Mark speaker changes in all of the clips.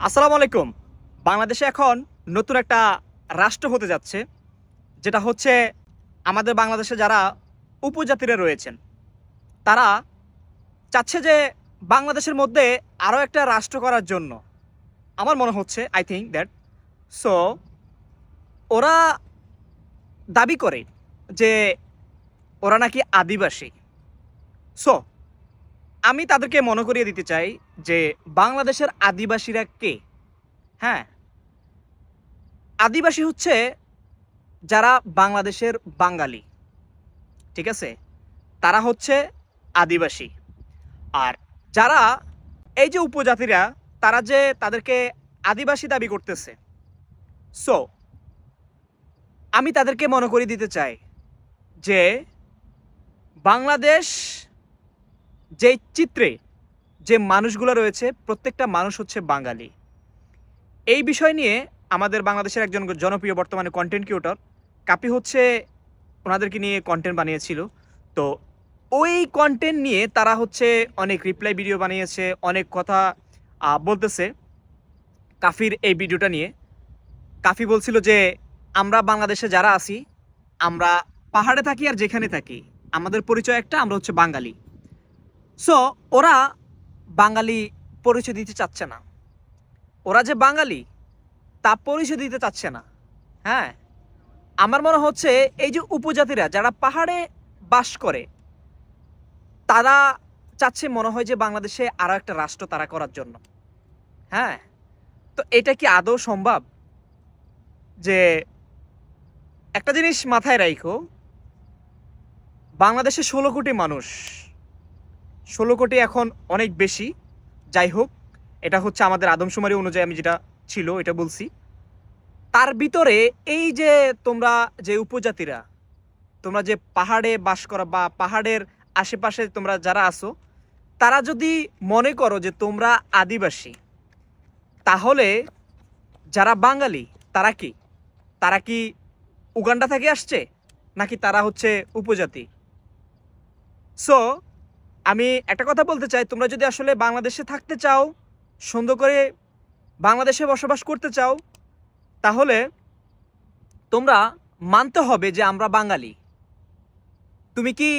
Speaker 1: আসসালামু আলাইকুম। বাংলাদেশে এখন নতুন একটা রাষ্ট্র হতে যাচ্ছে, যেটা হচ্ছে আমাদের বাংলাদেশে যারা উপজাতিরা রয়েছেন তারা চাচ্ছে যে বাংলাদেশের মধ্যে আরও একটা রাষ্ট্র করার জন্য। আমার মনে হচ্ছে আই থিঙ্ক দ্যাট সো ওরা দাবি করে যে ওরা নাকি আদিবাসী। সো আমি তাদেরকে মনে করিয়ে দিতে চাই যে বাংলাদেশের আদিবাসীরা কে। হ্যাঁ, আদিবাসী হচ্ছে যারা বাংলাদেশের বাঙালি, ঠিক আছে, তারা হচ্ছে আদিবাসী। আর যারা এই যে উপজাতিরা, তারা যে তাদেরকে আদিবাসী দাবি করতেছে, সো আমি তাদেরকে মনে করিয়ে দিতে চাই যে বাংলাদেশ যে চিত্রে যে মানুষগুলো রয়েছে প্রত্যেকটা মানুষ হচ্ছে বাঙালি। এই বিষয় নিয়ে আমাদের বাংলাদেশের একজন জনপ্রিয় বর্তমানে কন্টেন্ট ক্রিয়েটর কাপি হচ্ছে ওনাদেরকে নিয়ে কন্টেন্ট বানিয়েছিল। তো ওই কন্টেন্ট নিয়ে তারা হচ্ছে অনেক রিপ্লাই ভিডিও বানিয়েছে, অনেক কথা বলতেছে কাফির এই ভিডিওটা নিয়ে। কাফি বলছিল যে আমরা বাংলাদেশে যারা আছি, আমরা পাহাড়ে থাকি আর যেখানে থাকি আমাদের পরিচয় একটা, আমরা হচ্ছে বাঙালি। সো ওরা বাঙালি পরিচয় দিতে চাচ্ছে না, ওরা যে বাঙালি তা পরিচয় দিতে চাচ্ছে না। হ্যাঁ, আমার মনে হচ্ছে এই যে উপজাতিরা যারা পাহাড়ে বাস করে তারা চাচ্ছে মনে হয় যে বাংলাদেশে আরও একটা রাষ্ট্র তারা করার জন্য। হ্যাঁ, তো এটা কি আদৌ সম্ভব? যে একটা জিনিস মাথায় রাখো, বাংলাদেশে 16 কোটি মানুষ, 16 কোটি এখন অনেক বেশি। যাই হোক, এটা হচ্ছে আমাদের আদমশুমারি অনুযায়ী আমি যেটা ছিল এটা বলছি। তার ভিতরে এই যে তোমরা যে উপজাতিরা, তোমরা যে পাহাড়ে বাস করা বা পাহাড়ের আশেপাশে তোমরা যারা আছো, তারা যদি মনে করো যে তোমরা আদিবাসী, তাহলে যারা বাঙালি তারা কি? তারা কি উগান্ডা থেকে আসছে নাকি তারা হচ্ছে উপজাতি? সো আমি একটা কথা বলতে চাই, তোমরা যদি আসলে বাংলাদেশে থাকতে চাও, সুন্দর করে বাংলাদেশে বসবাস করতে চাও, তাহলে তোমরা মানতে হবে যে আমরা বাঙালি। তুমি কি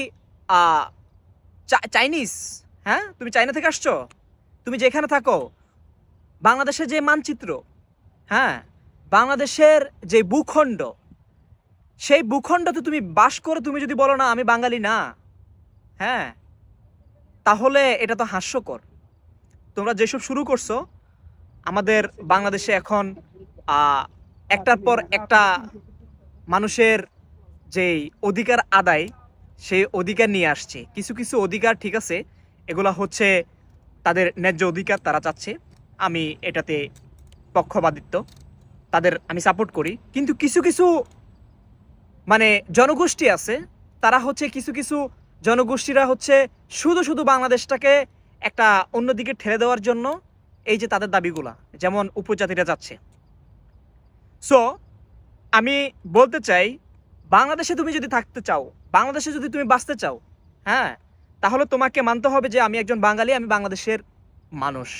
Speaker 1: চাইনিজ? হ্যাঁ, তুমি চাইনা থেকে আসছো? তুমি যেখানে থাকো, বাংলাদেশের যে মানচিত্র, হ্যাঁ, বাংলাদেশের যে ভূখণ্ড, সেই ভূখণ্ডতে তুমি বাস করো, তুমি যদি বলো না আমি বাঙালি না, হ্যাঁ, তাহলে এটা তো হাস্যকর। তোমরা যেসব শুরু করছো, আমাদের বাংলাদেশে এখন একটার পর একটা মানুষের যেই অধিকার আদায়, সেই অধিকার নিয়ে আসছে। কিছু কিছু অধিকার ঠিক আছে, এগুলা হচ্ছে তাদের ন্যায্য অধিকার, তারা চাচ্ছে, আমি এটাতে পক্ষপাতিত্ব, তাদের আমি সাপোর্ট করি। কিন্তু কিছু কিছু মানে জনগোষ্ঠী আছে, তারা হচ্ছে কিছু কিছু জনগোষ্ঠীরা হচ্ছে শুধু শুধু বাংলাদেশটাকে একটা অন্যদিকে ঠেলে দেওয়ার জন্য এই যে তাদের দাবিগুলা, যেমন উপজাতিরা যাচ্ছে। সো আমি বলতে চাই, বাংলাদেশে তুমি যদি থাকতে চাও, বাংলাদেশে যদি তুমি বাঁচতে চাও, হ্যাঁ, তাহলে তোমাকে মানতে হবে যে আমি একজন বাঙালি, আমি বাংলাদেশের মানুষ।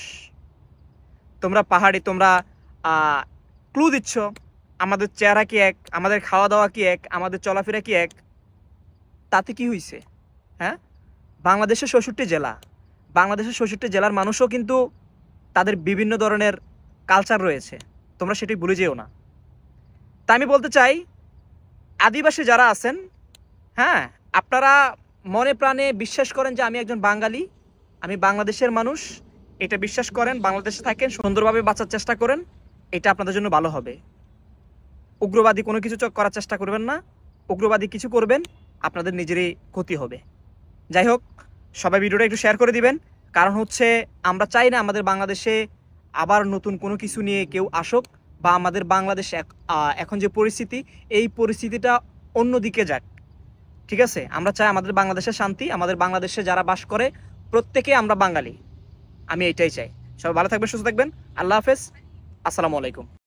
Speaker 1: তোমরা পাহাড়ি, তোমরা ক্লু দিচ্ছ আমাদের চেহারা কি এক, আমাদের খাওয়া দাওয়া কি এক, আমাদের চলাফেরা কি এক, তাতে কি হয়েছে? হ্যাঁ, বাংলাদেশের 66 জেলা, বাংলাদেশের 66 জেলার মানুষও কিন্তু তাদের বিভিন্ন ধরনের কালচার রয়েছে, তোমরা সেটাই ভুলে যেও না। তা আমি বলতে চাই, আদিবাসী যারা আছেন, হ্যাঁ, আপনারা মনে প্রাণে বিশ্বাস করেন যে আমি একজন বাঙালি, আমি বাংলাদেশের মানুষ, এটা বিশ্বাস করেন, বাংলাদেশে থাকেন, সুন্দরভাবে বাঁচার চেষ্টা করেন, এটা আপনাদের জন্য ভালো হবে। উগ্রবাদী কোনো কিছু করার চেষ্টা করবেন না, উগ্রবাদী কিছু করবেন আপনাদের নিজেরই ক্ষতি হবে। যাই হোক, সবাই ভিডিওটা একটু শেয়ার করে দিবেন, কারণ হচ্ছে আমরা চাই না আমাদের বাংলাদেশে আবার নতুন কোনো কিছু নিয়ে কেউ আসুক, বা আমাদের বাংলাদেশে এখন যে পরিস্থিতি, এই পরিস্থিতিটা অন্যদিকে যাক। ঠিক আছে, আমরা চাই আমাদের বাংলাদেশে শান্তি, আমাদের বাংলাদেশে যারা বাস করে প্রত্যেকে আমরা বাঙালি, আমি এটাই চাই। সবাই ভালো থাকবেন, সুস্থ থাকবেন, আল্লাহ হাফেজ, আসসালামু আলাইকুম।